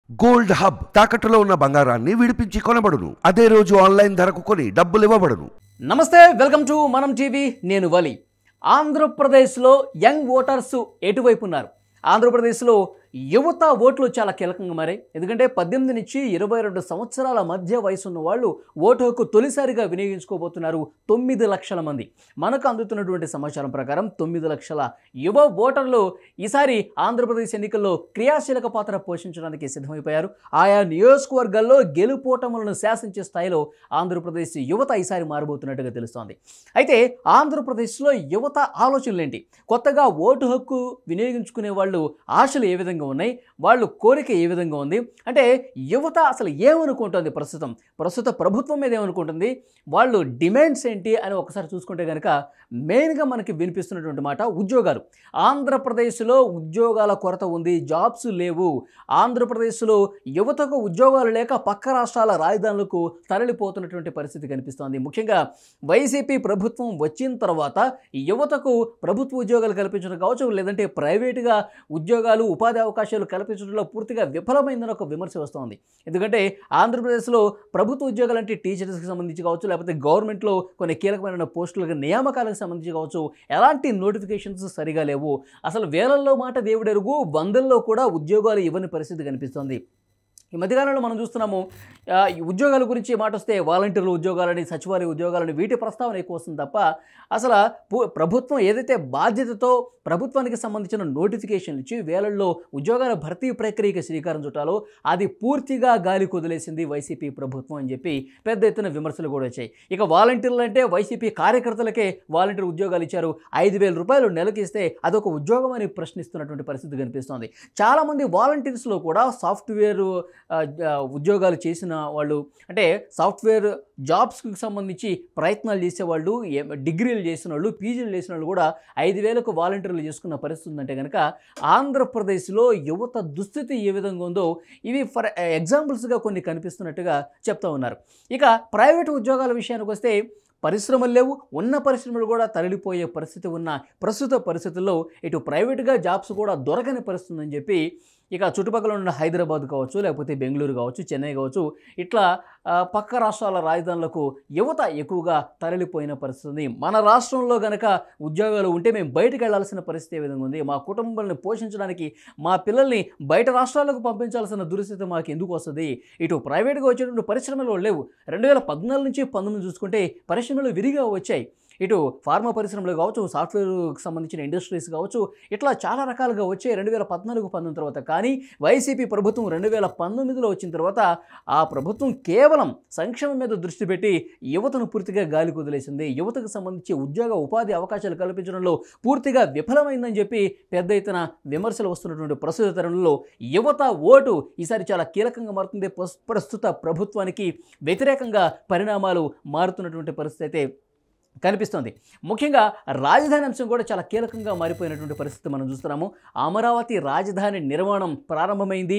Gold hub తాకట్టులో ఉన్న బంగారాన్ని విడిపించి కొనబడును. అదే రోజు ఆన్లైన్ ధరకు కొని డబ్బులు ఇవ్వబడును. నమస్తే, వెల్కమ్ టు మనం టీవీ. నేను వలి. ఆంధ్రప్రదేశ్లో యంగ్ ఓటర్స్ ఎటువైపు ఉన్నారు? ఆంధ్రప్రదేశ్లో యువత ఓట్లు చాలా కీలకంగా మారాయి. ఎందుకంటే 18 నుంచి 22 సంవత్సరాల మధ్య వయసు ఉన్న వాళ్ళు ఓటు హక్కు తొలిసారిగా వినియోగించుకోబోతున్నారు 9 లక్షల మంది. మనకు అందుతున్నటువంటి సమాచారం ప్రకారం 9 లక్షల యువ ఓటర్లు ఈసారి ఆంధ్రప్రదేశ్ ఎన్నికల్లో క్రియాశీలక పాత్ర పోషించడానికి సిద్ధమైపోయారు. ఆయా నియోజకవర్గాల్లో గెలుపోటములను శాసించే స్థాయిలో ఆంధ్రప్రదేశ్ యువత ఈసారి మారబోతున్నట్టుగా తెలుస్తోంది. అయితే ఆంధ్రప్రదేశ్లో యువత ఆలోచనలు ఏంటి? కొత్తగా ఓటు హక్కు వినియోగించుకునే వాళ్ళు ఆశలు ఏ విధంగా ఉన్నాయి, వాళ్ళు కోరిక ఏ విధంగా ఉంది అంటే యువత అసలు ఏమనుకుంటుంది, ప్రస్తుత ప్రభుత్వం మీద ఏమనుకుంటుంది, వాళ్ళు డిమాండ్స్ ఏంటి అని ఒకసారి చూసుకుంటే కనుక మెయిన్గా మనకి వినిపిస్తున్నటువంటి మాట ఉద్యోగాలు. ఆంధ్రప్రదేశ్లో ఉద్యోగాల కొరత ఉంది, జాబ్స్ లేవు. ఆంధ్రప్రదేశ్లో యువతకు ఉద్యోగాలు లేక పక్క రాష్ట్రాల రాజధానులకు తరలిపోతున్నటువంటి పరిస్థితి కనిపిస్తోంది. ముఖ్యంగా వైసీపీ ప్రభుత్వం వచ్చిన తర్వాత యువతకు ప్రభుత్వ ఉద్యోగాలు కల్పించడం కావచ్చు, లేదంటే ప్రైవేటుగా ఉద్యోగాలు ఉపాధి అవకాశాలు కల్పించడంలో పూర్తిగా విఫలమైందని ఒక విమర్శ వస్తోంది. ఎందుకంటే ఆంధ్రప్రదేశ్లో ప్రభుత్వ ఉద్యోగాలు అంటే టీచర్స్కి సంబంధించి కావచ్చు, లేకపోతే గవర్నమెంట్లో కొన్ని కీలకమైన పోస్టులకు నియామకాలకు సంబంధించి కావచ్చు, ఎలాంటి నోటిఫికేషన్స్ సరిగా లేవు. అసలు వేలల్లో మాట దేవుడెరుగు, వందల్లో కూడా ఉద్యోగాలు ఇవ్వని పరిస్థితి కనిపిస్తోంది. ఈ మధ్యకాలంలో మనం చూస్తున్నాము, ఈ ఉద్యోగాల గురించి మాట వస్తే వాలంటీర్ల ఉద్యోగాలని, సచివాలయ ఉద్యోగాలని, వీటి ప్రస్తావన ఎక్కువ వస్తుంది తప్ప అసలు ప్రభుత్వం ఏదైతే బాధ్యతతో ప్రభుత్వానికి సంబంధించిన నోటిఫికేషన్లు ఇచ్చి వేలల్లో ఉద్యోగాల భర్తీ ప్రక్రియకి శ్రీకారం చుట్టాలో అది పూర్తిగా గాలి కుదిలేసింది వైసీపీ ప్రభుత్వం అని చెప్పి పెద్ద ఎత్తున విమర్శలు కూడా వచ్చాయి. ఇక వాలంటీర్లు అంటే వైసీపీ కార్యకర్తలకే వాలంటీర్ ఉద్యోగాలు ఇచ్చారు, 5,000 రూపాయలు నెలకి ఇస్తే అదొక ఉద్యోగం అని ప్రశ్నిస్తున్నటువంటి పరిస్థితి కనిపిస్తోంది. చాలామంది వాలంటీర్స్లో కూడా సాఫ్ట్వేర్ ఉద్యోగాలు చేసిన వాళ్ళు, అంటే సాఫ్ట్వేర్ జాబ్స్కి సంబంధించి ప్రయత్నాలు చేసేవాళ్ళు, డిగ్రీలు చేసిన వాళ్ళు, పీజీలు చేసిన వాళ్ళు కూడా 5,000కు వాలంటీర్లు చేసుకున్న పరిస్థితి ఉందంటే కనుక ఆంధ్రప్రదేశ్లో యువత దుస్థితి ఏ విధంగా ఉందో ఇవి ఫర్ ఎగ్జాంపుల్స్గా కొన్ని కనిపిస్తున్నట్టుగా చెప్తా ఉన్నారు. ఇక ప్రైవేటు ఉద్యోగాల విషయానికి వస్తే పరిశ్రమలు లేవు, ఉన్న పరిశ్రమలు కూడా తరలిపోయే పరిస్థితి ఉన్న ప్రస్తుత పరిస్థితుల్లో ఇటు ప్రైవేటుగా జాబ్స్ కూడా దొరకని పరిస్థితి ఉందని చెప్పి ఇక చుట్టుపక్కల ఉన్న హైదరాబాద్ కావచ్చు, లేకపోతే బెంగళూరు కావచ్చు, చెన్నై కావచ్చు, ఇట్లా పక్క రాష్ట్రాల రాజధానులకు యువత ఎక్కువగా తరలిపోయిన పరిస్థితి ఉంది. మన రాష్ట్రంలో కనుక ఉద్యోగాలు ఉంటే మేము బయటకు వెళ్లాల్సిన పరిస్థితి ఏ విధంగా ఉంది, మా కుటుంబాలను పోషించడానికి మా పిల్లల్ని బయట రాష్ట్రాలకు పంపించాల్సిన దుస్థితి మాకు ఎందుకు వస్తుంది? ఇటు ప్రైవేట్గా వచ్చేటువంటి పరిశ్రమలు లేవు. 2014 నుంచి 19 చూసుకుంటే పరిశ్రమలు విరిగా వచ్చాయి. ఇటు ఫార్మా పరిశ్రమలు కావచ్చు, సాఫ్ట్వేర్కి సంబంధించిన ఇండస్ట్రీస్ కావచ్చు, ఇట్లా చాలా రకాలుగా వచ్చాయి 2014-19 తర్వాత. కానీ వైసీపీ ప్రభుత్వం 2019లో వచ్చిన తర్వాత ఆ ప్రభుత్వం కేవలం సంక్షేమం మీద దృష్టి పెట్టి యువతను పూర్తిగా గాలి కుదిలేసింది. యువతకు సంబంధించి ఉద్యోగ ఉపాధి అవకాశాలు కల్పించడంలో పూర్తిగా విఫలమైందని చెప్పి పెద్ద ఎత్తున విమర్శలు వస్తున్నటువంటి ప్రస్తుత తరుణంలో యువత ఓటు ఈసారి చాలా కీలకంగా మారుతుంది. ప్రస్తుత ప్రభుత్వానికి వ్యతిరేకంగా పరిణామాలు మారుతున్నటువంటి పరిస్థితి అయితే కనిపిస్తోంది. ముఖ్యంగా రాజధాని అంశం కూడా చాలా కీలకంగా మారిపోయినటువంటి పరిస్థితి మనం చూస్తున్నాము. అమరావతి రాజధాని నిర్మాణం ప్రారంభమైంది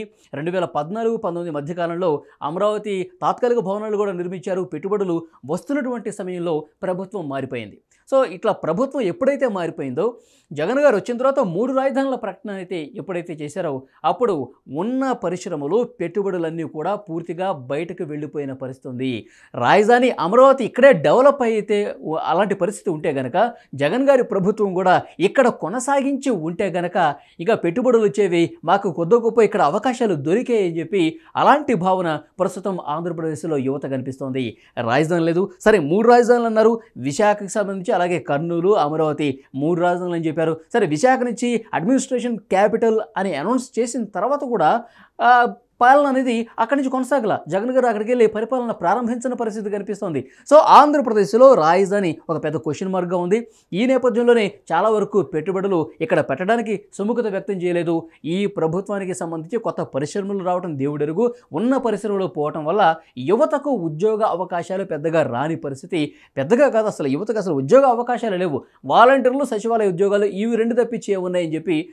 2014-19 మధ్యకాలంలో. అమరావతి తాత్కాలిక భవనాలు కూడా నిర్మించారు. పెట్టుబడులు వస్తున్నటువంటి సమయంలో ప్రభుత్వం మారిపోయింది. సో ఇట్లా ప్రభుత్వం ఎప్పుడైతే మారిపోయిందో, జగన్ గారు వచ్చిన తర్వాత 3 రాజధానుల ప్రకటన అయితే ఎప్పుడైతే చేశారో అప్పుడు ఉన్న పరిశ్రమలు, పెట్టుబడులన్నీ కూడా పూర్తిగా బయటకు వెళ్ళిపోయిన పరిస్థితి ఉంది. రాజధాని అమరావతి ఇక్కడే డెవలప్ అయితే అలాంటి పరిస్థితి ఉంటే గనక, జగన్ గారి ప్రభుత్వం కూడా ఇక్కడ కొనసాగించి ఉంటే గనక ఇక పెట్టుబడులు వచ్చేవి, మాకు కొద్ది గొప్ప ఇక్కడ అవకాశాలు దొరికాయి అని చెప్పి అలాంటి భావన ప్రస్తుతం ఆంధ్రప్రదేశ్లో యువత కనిపిస్తోంది. రాజధాని లేదు, సరే 3 రాజధానులు అన్నారు. విశాఖకి సంబంధించి అలాగే కర్నూలు, అమరావతి 3 రాజధానులు అని చెప్పారు. సరే విశాఖ నుంచి అడ్మినిస్ట్రేషన్ క్యాపిటల్ అని అనౌన్స్ చేసిన తర్వాత కూడా పాలన అనేది అక్కడి నుంచి కొనసాగల. జగన్ గారు అక్కడికి వెళ్ళి పరిపాలన ప్రారంభించిన పరిస్థితి కనిపిస్తోంది. సో ఆంధ్రప్రదేశ్లో రాజధాని ఒక పెద్ద క్వశ్చన్ మార్క్గా ఉంది. ఈ నేపథ్యంలోనే చాలా వరకు పెట్టుబడులు ఇక్కడ పెట్టడానికి సుముఖత వ్యక్తం చేయలేదు. ఈ ప్రభుత్వానికి సంబంధించి కొత్త పరిశ్రమలు రావడం దేవుడెరుగు, ఉన్న పరిశ్రమలు పోవటం వల్ల యువతకు ఉద్యోగ అవకాశాలు పెద్దగా రాని పరిస్థితి. పెద్దగా కాదు, అసలు యువతకు అసలు ఉద్యోగ అవకాశాలు లేవు. వాలంటీర్లు, సచివాలయ ఉద్యోగాలు ఇవి 2 తప్పించి ఉన్నాయని చెప్పి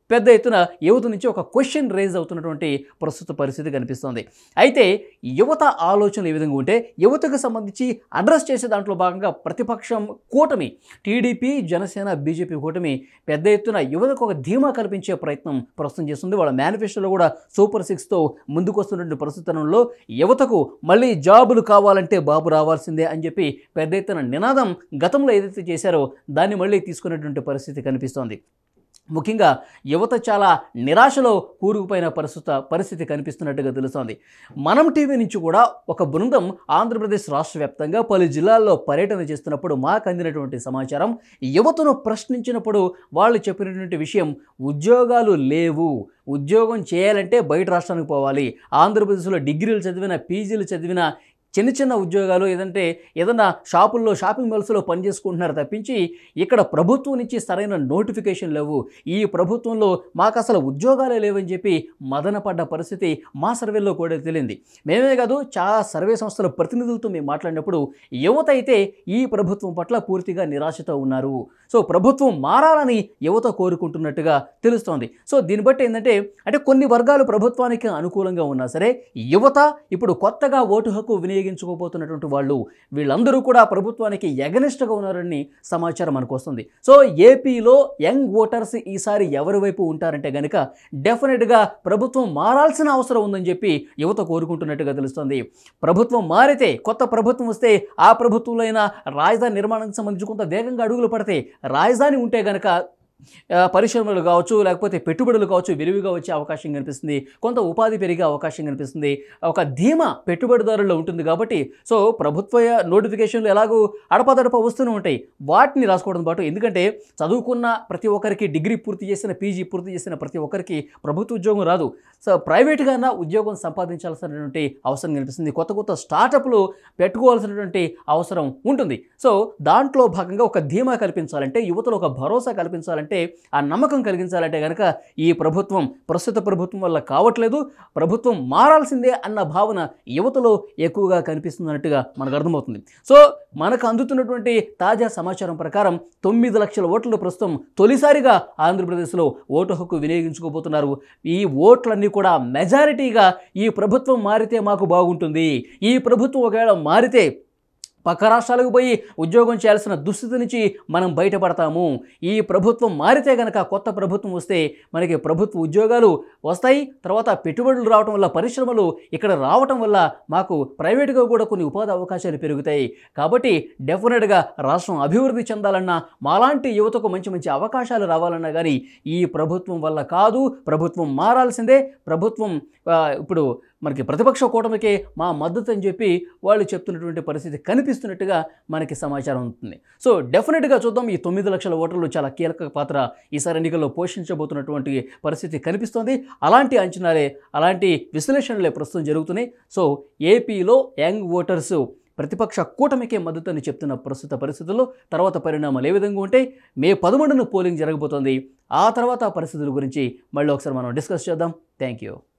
పెద్ద ఎత్తున యువత నుంచి ఒక క్వశ్చన్ రేజ్ అవుతున్నటువంటి ప్రస్తుత పరిస్థితి కనిపిస్తోంది. అయితే యువత ఆలోచనలు ఏ విధంగా ఉంటే యువతకు సంబంధించి అడ్రస్ చేసే దాంట్లో భాగంగా ప్రతిపక్షం కూటమి టీడీపీ, జనసేన, బీజేపీ కూటమి పెద్ద ఎత్తున యువతకు ఒక ధీమా కల్పించే ప్రయత్నం ప్రస్తుతం చేస్తుంది. వాళ్ళ మేనిఫెస్టోలో కూడా సూపర్ 6తో ముందుకు వస్తున్నటువంటి పరిస్థితుల్లో యువతకు మళ్ళీ జాబులు కావాలంటే బాబు రావాల్సిందే అని చెప్పి పెద్ద ఎత్తున నినాదం గతంలో ఏదైతే చేశారో దాన్ని మళ్ళీ తీసుకునేటువంటి పరిస్థితి కనిపిస్తోంది. ముఖ్యంగా యువత చాలా నిరాశలో కూరుకుపోయిన పరిస్థితి కనిపిస్తున్నట్టుగా తెలుస్తోంది. మనం టీవీ నుంచి కూడా ఒక బృందం ఆంధ్రప్రదేశ్ రాష్ట్ర వ్యాప్తంగా పలు జిల్లాల్లో పర్యటన చేస్తున్నప్పుడు మాకు అందినటువంటి సమాచారం, యువతను ప్రశ్నించినప్పుడు వాళ్ళు చెప్పినటువంటి విషయం ఉద్యోగాలు లేవు, ఉద్యోగం చేయాలంటే బయట రాష్ట్రానికి పోవాలి, ఆంధ్రప్రదేశ్లో డిగ్రీలు చదివిన, పీజీలు చదివిన చిన్న చిన్న ఉద్యోగాలు ఏదన్నా షాపుల్లో, షాపింగ్ మాల్స్లో పనిచేసుకుంటున్నారు తప్పించి ఇక్కడ ప్రభుత్వం నుంచి సరైన నోటిఫికేషన్ లేవు, ఈ ప్రభుత్వంలో మాకు అసలు ఉద్యోగాలే లేవని చెప్పి మదనపడ్డ పరిస్థితి మా సర్వేలో కూడా తెలియంది. మేమే కాదు, చాలా సర్వే సంస్థల ప్రతినిధులతో మేము మాట్లాడినప్పుడు యువత అయితే ఈ ప్రభుత్వం పట్ల పూర్తిగా నిరాశతో ఉన్నారు. సో ప్రభుత్వం మారాలని యువత కోరుకుంటున్నట్టుగా తెలుస్తోంది. సో దీన్ని బట్టి ఏంటంటే కొన్ని వర్గాలు ప్రభుత్వానికి అనుకూలంగా ఉన్నా సరే యువత ఇప్పుడు కొత్తగా ఓటు హక్కు వినియోగించుకోబోతున్నటువంటి వాళ్ళు వీళ్ళందరూ కూడా ప్రభుత్వానికి ఎగనిస్ట్గా ఉన్నారని సమాచారం మనకు వస్తుంది. సో ఏపీలో యంగ్ ఓటర్స్ ఈసారి ఎవరి వైపు ఉంటారంటే కనుక డెఫినెట్గా ప్రభుత్వం మారాల్సిన అవసరం ఉందని చెప్పి యువత కోరుకుంటున్నట్టుగా తెలుస్తుంది. ప్రభుత్వం మారితే, కొత్త ప్రభుత్వం వస్తే ఆ ప్రభుత్వంలో అయినా రాజధాని నిర్మాణానికి సంబంధించి కొంత వేగంగా అడుగులు పడితే, రాజధాని ఉంటే కనుక పరిశ్రమలు కావచ్చు, లేకపోతే పెట్టుబడులు కావచ్చు విరివిగా వచ్చే అవకాశం కనిపిస్తుంది, కొంత ఉపాధి పెరిగే అవకాశం కనిపిస్తుంది, ఒక ధీమా పెట్టుబడిదారుల్లో ఉంటుంది. కాబట్టి సో ప్రభుత్వ నోటిఫికేషన్లు ఎలాగూ అడపదడప వస్తూనే ఉంటాయి, వాటిని రాసుకోవడం పాటు ఎందుకంటే చదువుకున్న ప్రతి ఒక్కరికి, డిగ్రీ పూర్తి చేసిన, పీజీ పూర్తి చేసిన ప్రతి ఒక్కరికి ప్రభుత్వ ఉద్యోగం రాదు. సో ప్రైవేట్గానా ఉద్యోగం సంపాదించాల్సినటువంటి అవసరం కనిపిస్తుంది, కొత్త కొత్త స్టార్టప్లు పెట్టుకోవాల్సినటువంటి అవసరం ఉంటుంది. సో దాంట్లో భాగంగా ఒక ధీమా కల్పించాలంటే, యువతలో ఒక భరోసా కల్పించాలంటే, ఆ నమ్మకం కలిగించాలంటే కనుక ఈ ప్రభుత్వం, ప్రస్తుత ప్రభుత్వం వల్ల కావట్లేదు, ప్రభుత్వం మారాల్సిందే అన్న భావన యువతలో ఎక్కువగా కనిపిస్తున్నట్టుగా మనకు అర్థమవుతుంది. సో మనకు అందుతున్నటువంటి తాజా సమాచారం ప్రకారం 9 లక్షల ఓట్లు ప్రస్తుతం తొలిసారిగా ఆంధ్రప్రదేశ్లో ఓటు హక్కు వినియోగించుకోబోతున్నారు. ఈ ఓట్లన్నీ కూడా మెజారిటీగా ఈ ప్రభుత్వం మారితే మాకు బాగుంటుంది, ఈ ప్రభుత్వం ఒకవేళ మారితే పక్క రాష్ట్రాలకు పోయి ఉద్యోగం చేయాల్సిన దుస్థితి నుంచి మనం బయటపడతాము, ఈ ప్రభుత్వం మారితే కనుక, కొత్త ప్రభుత్వం వస్తే మనకి ప్రభుత్వ ఉద్యోగాలు వస్తాయి, తర్వాత పెట్టుబడులు రావటం వల్ల, పరిశ్రమలు ఇక్కడ రావటం వల్ల మాకు ప్రైవేటుగా కూడా కొన్ని ఉపాధి అవకాశాలు పెరుగుతాయి. కాబట్టి డెఫినెట్గా రాష్ట్రం అభివృద్ధి చెందాలన్నా, మాలాంటి యువతకు మంచి మంచి అవకాశాలు రావాలన్నా కానీ ఈ ప్రభుత్వం వల్ల కాదు, ప్రభుత్వం మారాల్సిందే, ప్రభుత్వం ఇప్పుడు మనకి ప్రతిపక్ష కూటమికే మా మద్దతు అని చెప్పి వాళ్ళు చెప్తున్నటువంటి పరిస్థితి కనిపిస్తున్నట్టుగా మనకి సమాచారం ఉంటుంది. సో డెఫినెట్గా చూద్దాం, ఈ 9 లక్షల ఓటర్లు చాలా కీలక పాత్ర ఈసారి ఎన్నికల్లో పోషించబోతున్నటువంటి పరిస్థితి కనిపిస్తోంది. అలాంటి అంచనాలే, అలాంటి విశ్లేషణలే ప్రస్తుతం జరుగుతున్నాయి. సో ఏపీలో యంగ్ ఓటర్స్ ప్రతిపక్ష కూటమికే మద్దతు అని చెప్తున్న ప్రస్తుత పరిస్థితుల్లో తర్వాత పరిణామాలు ఏ విధంగా ఉంటాయి, మే 11న పోలింగ్ జరగబోతోంది. ఆ తర్వాత పరిస్థితుల గురించి మళ్ళీ ఒకసారి మనం డిస్కస్ చేద్దాం. Thank you.